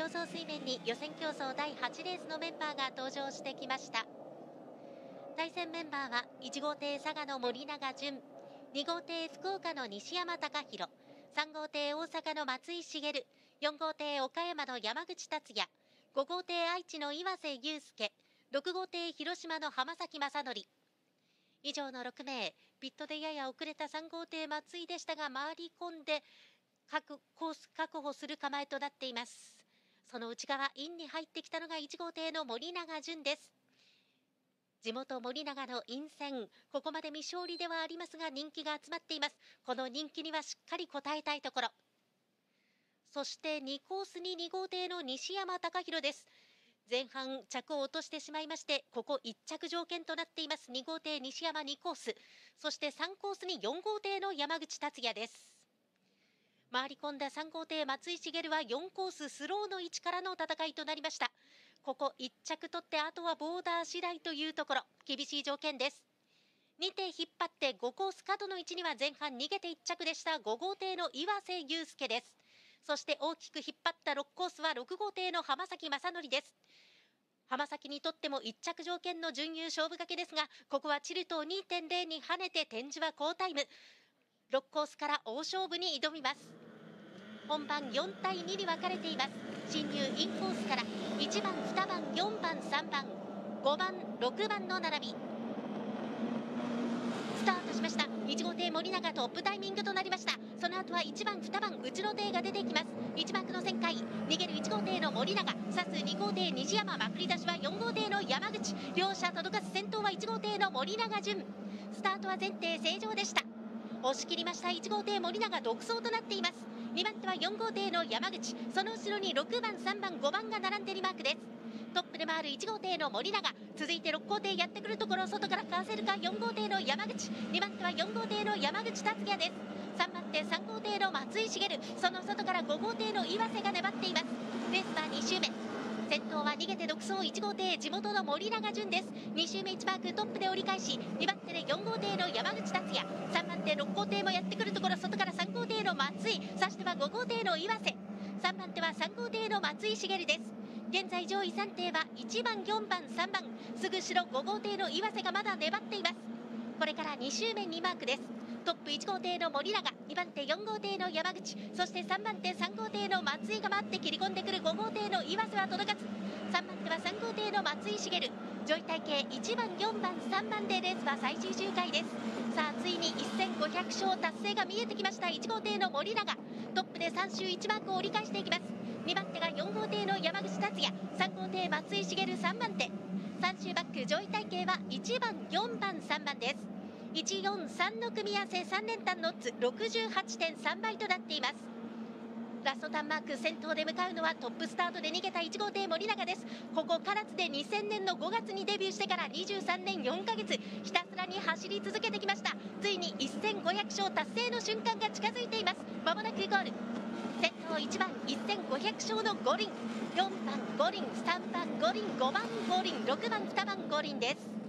競争水面に予選競争第8レースのメンバーが登場してきました。対戦メンバーは1号艇佐賀の森永純、2号艇福岡の西山隆弘、3号艇大阪の松井茂、4号艇岡山の山口達也、5号艇愛知の岩瀬祐介、6号艇広島の浜崎正則。以上の6名、ピットでやや遅れた3号艇松井でしたが、回り込んで各コース確保する構えとなっています。その内側、インに入ってきたのが1号艇の森永純です。地元森永のイン戦、ここまで未勝利ではありますが人気が集まっています。この人気にはしっかり応えたいところ。そして2コースに2号艇の西山隆弘です。前半着を落としてしまいまして、ここ1着条件となっています2号艇西山2コース、そして3コースに4号艇の山口達也です。回り込んだ3号艇松井茂は4コーススローの位置からの戦いとなりました。ここ1着取ってあとはボーダー次第というところ、厳しい条件です。2艇引っ張って5コース角の位置には前半逃げて1着でした5号艇の岩瀬祐介です。そして大きく引っ張った6コースは6号艇の浜崎正則です。浜崎にとっても1着条件の準優勝負掛けですが、ここはチルトを 2.0 に跳ねて展示は好タイム。6コースから大勝負に挑みます。本番4対2に分かれています。進入インコースから1番、2番、4番、3番、5番、6番の並び。スタートしました。1号艇森永トップタイミングとなりました。その後は1番、2番、内の艇が出てきます。1枠の旋回、逃げる1号艇の森永、刺す2号艇西山、まくり出しは4号艇の山口。両者届かず、先頭は1号艇の森永純。スタートは前艇正常でした。押し切りました。1号艇森永独走となっています。2番手は4号艇の山口、その後ろに6番、3番、5番が並んでリマークです。トップで回る1号艇の森永、続いて6号艇やってくるところ、外からかわせるか4号艇の山口、2番手は4号艇の山口達也です。3番手3号艇の松井茂、その外から5号艇の岩瀬が粘っています。レースは2周目、先頭は逃げて独走1号艇地元の森永純です。2周目1マークトップで折り返し、2番手で4号艇の山口達也、3番手6号艇もやってくるところ、外から3号艇の松井、そしては5号艇の岩瀬、3番手は3号艇の松井茂です。現在上位3艇は1番、4番、3番、すぐ後ろ5号艇の岩瀬がまだ粘っています。これから2周目2マークです。トップ1号艇の森永、2番手4号艇の山口、そして3番手3号艇の松井が回って切り込んでくる5号艇の岩瀬は届かず、3番手は3号艇の松井茂、上位体系1番、4番、3番でレースは最終周回です。さあついに1500勝達成が見えてきました。1号艇の森永、トップで3周1マークを折り返していきます。2番手が4号艇の山口達也、3号艇松井茂3番手、3周バック上位体系は1番、4番、3番です。143の組み合わせ3連単のオッズ 68.3 倍となっています。ラストターンマーク先頭で向かうのはトップスタートで逃げた1号艇森永です。ここ唐津で2000年の5月にデビューしてから23年4ヶ月ひたすらに走り続けてきました。ついに1500勝達成の瞬間が近づいています。まもなくゴール。先頭1番1500勝の五輪、4番五輪、3番五輪、5番五輪、6番2番五輪です。